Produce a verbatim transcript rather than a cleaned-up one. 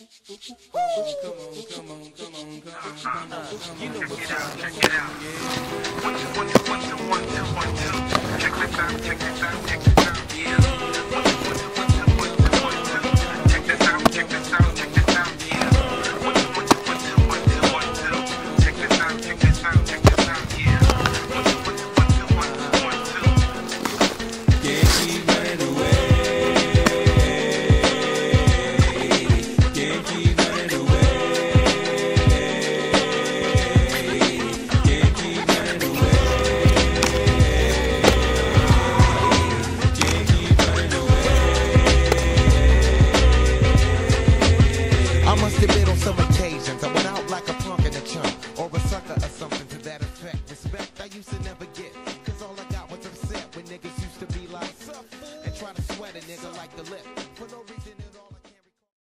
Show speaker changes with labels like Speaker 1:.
Speaker 1: Come on, come on, come on, come on, come on, come on.
Speaker 2: You know what y'all check it out. One, two, one, two, one, two, one, two, one, two. Check this out, check this out, check this out.